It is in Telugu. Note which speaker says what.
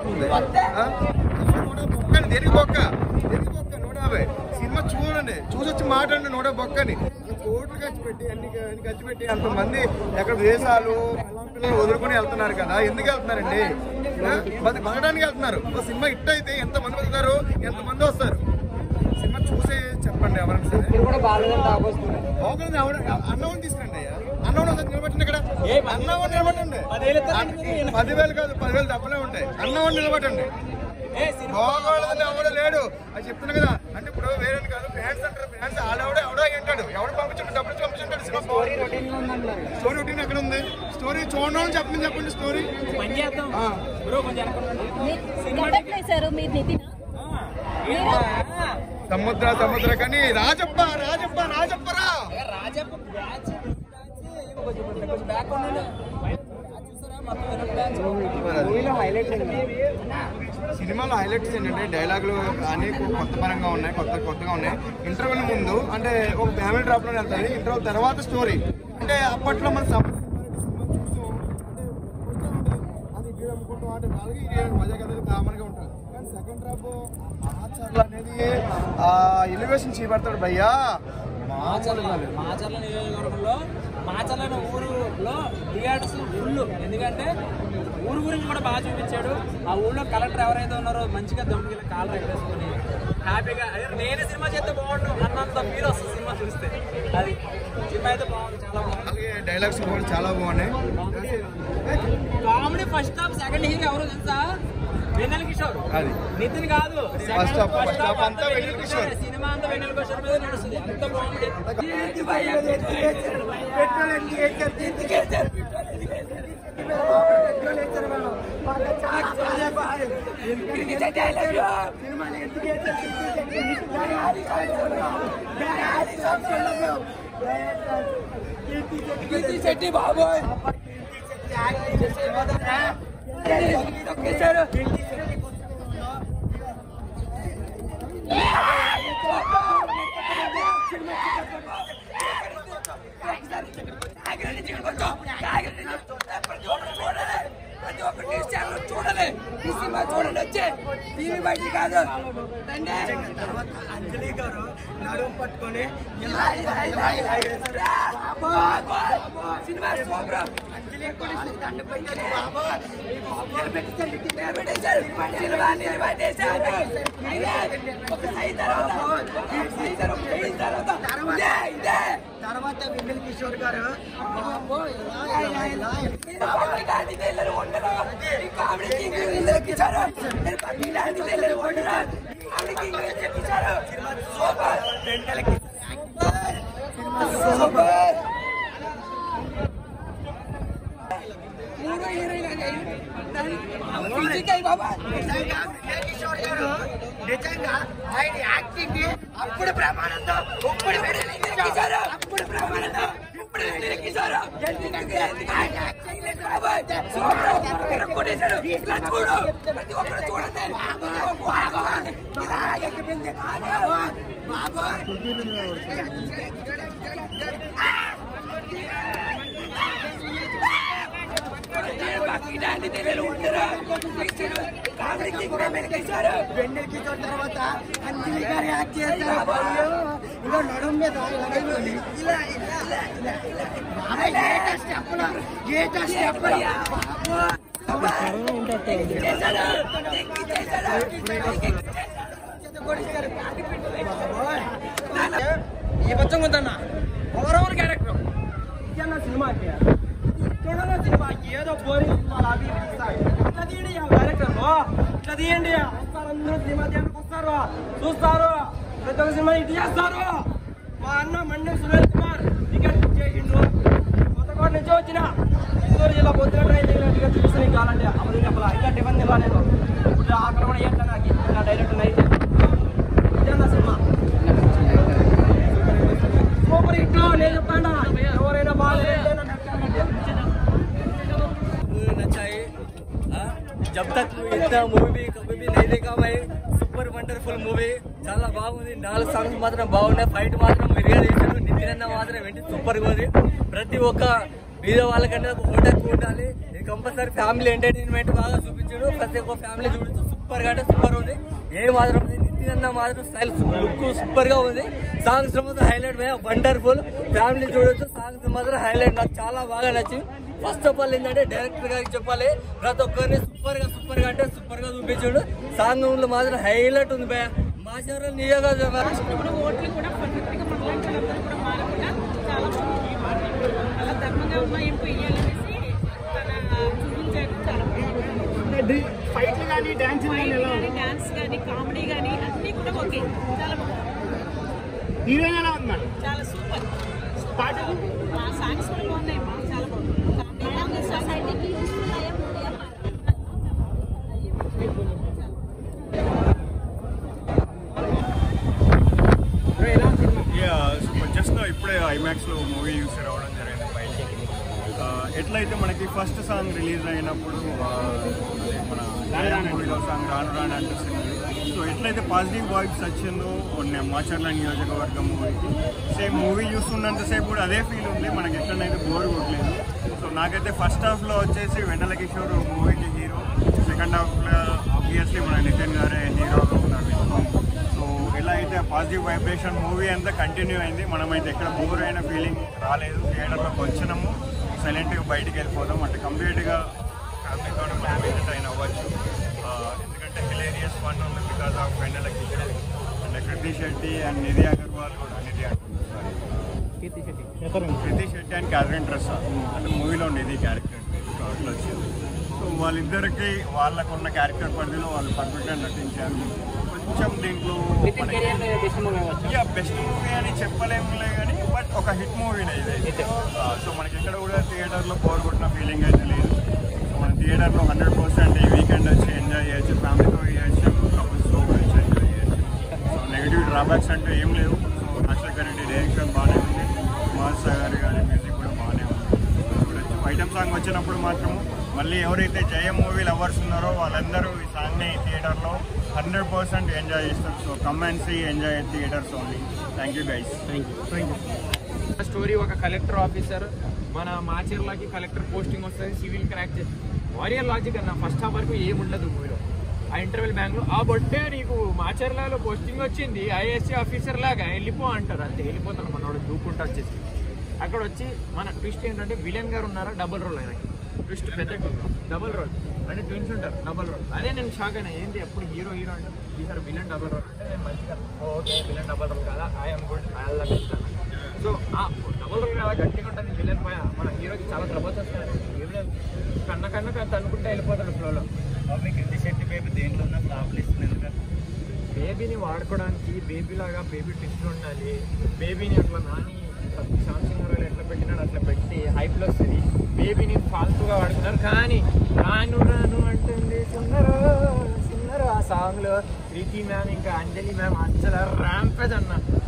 Speaker 1: దేనికి బొక్క 150 సినిమా చూడండి చూసొచ్చి మాట్లాడండి 150 బొక్కని కోట్లు ఖర్చు పెట్టి అన్ని ఖర్చు పెట్టి అంతమంది ఎక్కడ దేశాలు పిల్లలు వదులుకొని వెళ్తున్నారు కదా, ఎందుకు వెళ్తున్నారండి? బతకడానికి వెళ్తున్నారు. సినిమా హిట్ అయితే ఎంతమంది వెళ్తారు, ఎంతమంది వస్తారు? సినిమా చూసే చెప్పండి ఎవరైనా సరే. బాగుంది అన్నం తీసుకురండి అయ్యా, అన్నం నిలబట్టండి. ఇక్కడ అన్నం నిలబట్టండి. 10,000 కాదు 10,000 డబ్బులే ఉంటాయి. అన్నం నిలబట్టండి. బాగోలేదని ఎవడో లేడు అది చెప్తున్నా కదా. అంటే ఇప్పుడు వేరే కాదు, ఫ్యాన్స్ అంటారు. ఫ్యాన్స్ ఆడెవడో ఎవడో అంటాడు, ఎవడు పంపించాడు, డబ్బులు పంపించాడు. స్టోరీ రొటీన్ ఎక్కడ ఉంది? స్టోరీ చూడండి, చెప్పండి స్టోరీ. సముద్ర కానీ రాజప్పరా సినిమాలో హైలైట్స్ ఏంటంటే డైలాగులు అన్ని కొత్త పరంగా ఉన్నాయి, కొత్తగా ఉన్నాయి. ఇంటర్వెల్ ముందు అంటే ఒక ఫ్యామిలీ డ్రాప్ లో వెళ్తుంది, ఇంటర్వెల్ తర్వాత స్టోరీ. అంటే అప్పట్లో మన సినిమా చూస్తూ అది అమ్ముకుంటూ అంటే వాళ్ళకి మజా కదా కామన్ గా ఉంటుంది. కానీ సెకండ్ డ్రాప్ మాచర్ల అనేది ఎలివేషన్ చేపడతాడు భయ్యా.
Speaker 2: మాచర్ల నియోజకవర్గంలో మాచర్ల ఊరులో థియేటర్స్ ఫుల్. ఎందుకంటే ఊరు గురించి కూడా బాగా చూపించాడు. ఆ ఊళ్ళో కలెక్టర్ ఎవరైతే ఉన్నారో మంచిగా దమ్ముకి కాలర్ ఎగరేసుకొని హ్యాపీగా నేనే సినిమా చేస్తే బాగుండు అన్నంత ఫీల్ వస్తుంది సినిమా చూస్తే. అది సినిమా అయితే బాగుంది, చాలా బాగుంది.
Speaker 1: డైలాగ్స్ కూడా చాలా బాగున్నాయి.
Speaker 2: Comedy first half, second hero ఎవరు తెలుసా? వెన్నెల కిషోర్. నితిన్ కాదు, సినిమా అంతా వెన్నెల కిషోర్ మీద నడుస్తుంది. అంత బాగుంది. కీర్తి శెట్టి బాబోయ్ చూడాలి. ఈ సినిమా చూడండి, వచ్చే టీవీ బయట కాదు. అంజలి గారు నడుము పట్టుకొని సినిమా సూపర్. అంజలి తర్వాత వెన్నెల కిషోర్ గారు నిజంగా ఆయన యాక్టింగ్ అప్పుడు ప్రమాణంతో ఇప్పుడు అప్పుడు ప్రమాణంతో ఇప్పుడు చూడు ప్రతి ఒక్కరు చూడండి. వెన్నెల కిషోర్ తర్వాత అంజలి గారు యాక్ట్ చేస్తారు. ఇంకా నడుము మీద ఈ బచ్చం ఉందన్న ఓవరాల్ క్యారెక్టర్ ఇదన్న సినిమాకి చూడాల. సినిమాకి ఏదో బోరింగ్ సినిమాలు అవి ఇట్లా తీయండి డైరెక్టర్, ఇట్లా తీయండి. వస్తారు అందరూ సినిమా థియేటర్కి వస్తారు, చూస్తారు, ప్రతి ఒక్క సినిమా ఇటు చేస్తారు. మా అన్న మండే సురేష్ కుమార్ టికెట్ బుక్ చేసిండు. కొత్తకోట నుంచి వచ్చిన చిత్తూరు జిల్లా పొద్దున ట్రైన్ దిగినట్టుగా చూపిస్తాను. ఇంకా అలాంటి అమలు చెప్పాలా, ఇంకా టిఫిన్ తిన్నా నేను. ఇప్పుడు అక్కడ కూడా ఏంటో నాకు డైరెక్ట్ నైట్ ఇదన్న సినిమా సూపర్ హిట్. నేను చెప్పండి, ఎవరైనా బాగా నచ్చాయి. जब तक इतना मूवी कभी भी नहीं देखा भाई. సూపర్ వండర్ఫుల్ మూవీ, చాలా బాగుంది. 4 సాంగ్స్ మాత్రం బాగున్నాయి, ఫైట్ మాత్రం మెరుగా చేశారు. నితిన్ అన్న మాత్రం వెంటనే సూపర్గా ఉంది. ప్రతి ఒక్క వీడియో వాళ్ళకంటే ఓటకు ఉండాలి.
Speaker 3: కంపల్సరీ ఫ్యామిలీ ఎంటర్టైన్మెంట్ బాగా చూపించాడు. ప్రతి ఒక్క ఫ్యామిలీ చూడొచ్చు. సూపర్ గా అంటే సూపర్ ఉంది. ఏ మాత్రం నితిన్ అన్న మాత్రం స్టైల్ లుక్ సూపర్ గా ఉంది. సాంగ్స్ మాత్రం హైలైట్ వండర్ఫుల్. ఫ్యామిలీ చూడొచ్చు. సాంగ్స్ మాత్రం హైలైట్. నాకు చాలా బాగా నచ్చింది. ఫస్ట్ ఆఫ్ ఆల్ ఏంటంటే డైరెక్టర్ గారికి చెప్పాలి, ప్రతి ఒక్కరిని సూపర్ గా అంటే సూపర్ గా చూపించాడు. సాంగ్ మాత్రం హైలైట్ ఉంది భయ. మాచర్ల నియోజకవర్గం
Speaker 4: ఫైట్లు కానీ డాన్స్
Speaker 5: కానీ కామెడీ కానీ అన్ని కూడా ఓకే, చాలా బాగుంది.
Speaker 4: హీరోయిన్ ఎలా ఉంది మేడం?
Speaker 5: చాలా సూపర్.
Speaker 4: పాటలు
Speaker 5: సాంగ్స్ కూడా బాగున్నాయి, చాలా బాగుంది. సొసైటీకి
Speaker 6: జస్ట్ ఇప్పుడే ఐమాక్స్లో మూవీ చూసి రావడం జరిగింది బయటికి. ఎట్లయితే మనకి ఫస్ట్ సాంగ్ రిలీజ్ అయినప్పుడు మన మూవీలో సాంగ్ రాను రాను అనిపిస్తుంది. సో ఎట్లయితే పాజిటివ్ వైబ్స్ వచ్చిందో మాచర్ల నియోజకవర్గం మూవీకి, సేమ్ మూవీ చూస్తున్నంతసేపు కూడా అదే ఫీల్ ఉంది. మనకి ఎట్లనైతే బోర్ కొట్టలేదు. సో నాకైతే ఫస్ట్ హాఫ్లో వచ్చేసి వెన్నెల కిషోర్ మూవీకి హీరో, సెకండ్ హాఫ్లో ఆబ్వియస్లీ మన నితిన్ గారే హీరోగా ఉన్నారు. సో ఎలా అయితే పాజిటివ్ వైబ్రేషన్ మూవీ అంతా కంటిన్యూ అయింది. మనమైతే ఎక్కడ బోర్ అయిన ఫీలింగ్ రాలేదు. థియేటర్లోకి వచ్చినాము, సైలెంట్గా బయటికి వెళ్ళిపోదాం. అంటే కంప్లీట్గా ఫ్యామిలీతో ఎంటర్టైన్ అవ్వచ్చు. ఎందుకంటే హిలేరియస్ ఫన్ ఉంది because of Vennela Kishore and Krithi Shetty and Nidhi Agarwal కూడా Krithi Shetty and Catherine Tresa అంటే మూవీలో నిధి క్యారెక్టర్ అట్లా వచ్చింది. సో వాళ్ళిద్దరికి వాళ్ళకున్న క్యారెక్టర్ పరిధిలో వాళ్ళు పర్ఫెక్ట్గా నటించారు. కొంచెం దీంట్లో బెస్ట్ మూవీ అని చెప్పలేములే కానీ బట్ ఒక హిట్ మూవీనే ఇది. సో మనకి ఎక్కడ కూడా థియేటర్లో బోర్ కొట్టిన ఫీలింగ్ అయితే లేదు. సో మన థియేటర్లో 100% ఈ వీకెండ్ వచ్చి ఎంజాయ్ చేయొచ్చు, ఫ్యామిలీతో చేయొచ్చు, కపుల్స్తో వచ్చి ఎంజాయ్ చేయొచ్చు. సో నెగిటివ్ డ్రాబ్యాక్స్ అంటూ ఏం లేవు. సో మాస్టర్ రెడ్డి డైరెక్షన్ బాగానే ఉంది, మాస్ గారి కానీ మ్యూజిక్ కూడా బాగానే ఉంది. చూడొచ్చు. ఐటమ్ సాంగ్ వచ్చినప్పుడు మాత్రము మళ్ళీ ఎవరైతే జయం మూవీ లవర్స్ ఉన్నారో వాళ్ళందరూ ఈ సాంగ్ని థియేటర్లో 100% ఎంజాయ్ చేస్తారు. So come and see enjoy theatres only. Thank you guys.
Speaker 7: Story ఒక కలెక్టర్ ఆఫీసర్ మన మాచర్లకి కలెక్టర్ పోస్టింగ్ వస్తుంది, సివిల్ క్రాక్ చేసి వారియర్ లాజిక్ అన్న ఫస్ట్ హాఫ్ వరకు ఏముండదు మూవీలో. ఆ ఇంటర్వెల్ బ్యాంక్లో ఆ బొట్టే నీకు మాచర్లలో పోస్టింగ్ వచ్చింది ఐఏఎస్సీ ఆఫీసర్ లాగా వెళ్ళిపో అంటారు. అంతే వెళ్ళిపోతాను మనోడు దూకుంటా వచ్చేసి. అక్కడ వచ్చి మన ట్విస్ట్ ఏంటంటే విలన్ గారు ఉన్నారా డబుల్ రోల్, ఆయనకి ట్విస్ట్ పెద్ద డబుల్ రోల్ అంటే ట్విన్స్ ఉంటారు డబుల్ రోల్. అదే నేను షాక్ అయినా ఏంటి ఎప్పుడు హీరో అంటే ఈసారి విలన్ డబుల్ రోల్ అంటే నేను మంచిగా ఓకే విలన్ డబుల్ రోల్ కదా ఐఎమ్ గుడ్ అలా ఇస్తాను. సో ఆ డబుల్ రోల్ అలా గట్టిగా ఉంటుంది. విలన్ మన హీరోకి చాలా ట్రబుల్స్ వస్తాయి. కన్న తనుకుంటే వెళ్ళిపోతాడు ఫ్లోలో.
Speaker 3: కృతి శెట్టి బేబీ దేంట్లో ఉన్న ఫ్లాప్ ఇస్తుంది.
Speaker 7: బేబీని వాడుకోవడానికి బేబీ లాగా బేబీ ట్విస్ట్ ఉండాలి. బేబీని అట్లా నాని శాంతింగ్ ఎట్లా పెట్టినాడు అట్లా పెట్టి హైప్లో వస్తుంది. బేబీని ఫాల్తుగా వాడుతున్నారు. కానీ రాను రాను అంటుంది సుందరో సుందరో ఆ సాంగ్లో ప్రీతి మ్యామ్ ఇంకా అంజలి మ్యామ్ అసలు ర్యాంపేజ్ అన్న